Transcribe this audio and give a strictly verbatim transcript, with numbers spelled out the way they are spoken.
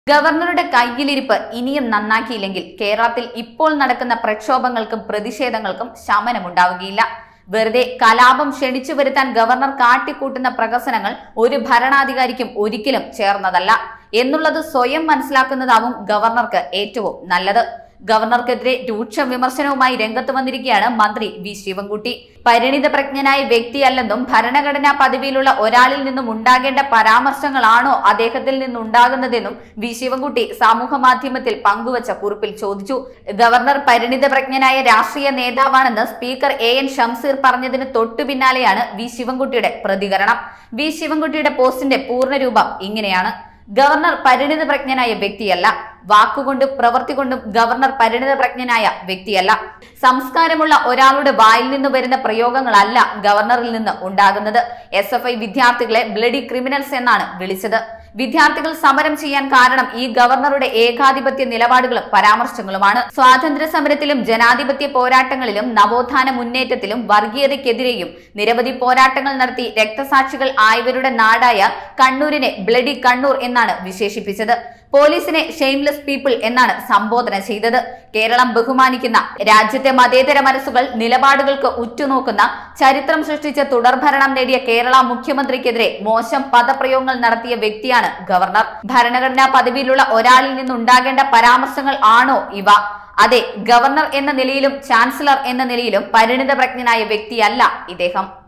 ഗവർണറുടെ കയ്യിലിരിപ്പ് ഇനിയും നന്നാക്കിയില്ലെങ്കിൽ കേരളത്തിൽ ഇപ്പോൾ നടക്കുന്ന പ്രക്ഷോഭങ്ങൾക്കും പ്രതിഷേധങ്ങൾക്കും ശമനമുണ്ടാവുകയില്ല. വെറുതെ കലാപം ക്ഷണിച്ചു വരുത്താൻ ഗവർണർ കാട്ടിക്കൂട്ടുന്ന പ്രഹസനങ്ങൾ ഒരു ഭരണാധികാരിക്കും ഒരിക്കലും ചേർന്നതല്ല എന്നുള്ളത് സ്വയം മനസ്സിലാക്കുന്നതാവും ഗവർണർക്ക് ഏറ്റവും നല്ലത്. ഗവർണർക്കെതിരെ രൂക്ഷ വിമർശനവുമായി രംഗത്ത് വന്നിരിക്കുകയാണ് മന്ത്രി വി ശിവൻകുട്ടി. പരിണിത പ്രജ്ഞനായ വ്യക്തിയല്ലെന്നും ഭരണഘടനാ പദവിയിലുള്ള ഒരാളിൽ നിന്നും ഉണ്ടാകേണ്ട പരാമർശങ്ങളാണോ അദ്ദേഹത്തിൽ നിന്നുണ്ടാകുന്നതെന്നും വി ശിവൻകുട്ടി സമൂഹ മാധ്യമത്തിൽ പങ്കുവച്ച കുറിപ്പിൽ ചോദിച്ചു. ഗവർണർ പരിണിത പ്രജ്ഞനായ രാഷ്ട്രീയ നേതാവാണെന്ന് സ്പീക്കർ എ എൻ ഷംസീർ പറഞ്ഞതിന് തൊട്ടു പിന്നാലെയാണ് വി ശിവൻകുട്ടിയുടെ പ്രതികരണം. വി ശിവൻകുട്ടിയുടെ പോസ്റ്റിന്റെ പൂർണ്ണരൂപം ഇങ്ങനെയാണ്: ഗവർണർ പരിണിത പ്രജ്ഞനായ വ്യക്തിയല്ല. വാക്കുകൊണ്ടും പ്രവൃത്തി കൊണ്ടും ഗവർണർ പരിണിത പ്രജ്ഞനായ വ്യക്തിയല്ല. സംസ്കാരമുള്ള ഒരാളുടെ വായിൽ നിന്ന് വരുന്ന പ്രയോഗങ്ങളല്ല ഗവർണറിൽ നിന്ന് ഉണ്ടാകുന്നത്. എസ് എഫ് ഐ വിദ്യാർത്ഥികളെ ബ്ലഡി ക്രിമിനൽസ് എന്നാണ് വിളിച്ചത്. വിദ്യാർത്ഥികൾ സമരം ചെയ്യാൻ കാരണം ഈ ഗവർണറുടെ ഏകാധിപത്യ നിലപാടുകളും പരാമർശങ്ങളുമാണ്. സ്വാതന്ത്ര്യ സമരത്തിലും ജനാധിപത്യ പോരാട്ടങ്ങളിലും നവോത്ഥാന മുന്നേറ്റത്തിലും വർഗീയതയ്ക്കെതിരെയും നിരവധി പോരാട്ടങ്ങൾ നടത്തി രക്തസാക്ഷികൾ ആയവരുടെ നാടായ കണ്ണൂരിനെ ബ്ലഡി കണ്ണൂർ എന്നാണ് വിശേഷിപ്പിച്ചത്. പോലീസിനെ ഷെയിംലെസ് പീപ്പിൾ എന്നാണ് സംബോധന ചെയ്തത്. കേരളം ബഹുമാനിക്കുന്ന, രാജ്യത്തെ മതേതര മനസ്സുകൾ നിലപാടുകൾക്ക് ഉറ്റുനോക്കുന്ന, ചരിത്രം സൃഷ്ടിച്ച തുടർഭരണം നേടിയ കേരള മുഖ്യമന്ത്രിക്കെതിരെ മോശം പദപ്രയോഗങ്ങൾ നടത്തിയ വ്യക്തിയാണ് ഗവർണർ. ഭരണഘടനാ പദവിയിലുള്ള ഒരാളിൽ നിന്നുണ്ടാകേണ്ട പരാമർശങ്ങൾ ആണോ ഇവ? അതെ, ഗവർണർ എന്ന നിലയിലും ചാൻസലർ എന്ന നിലയിലും പരിണിത പ്രജ്ഞനായ വ്യക്തിയല്ല ഇദ്ദേഹം.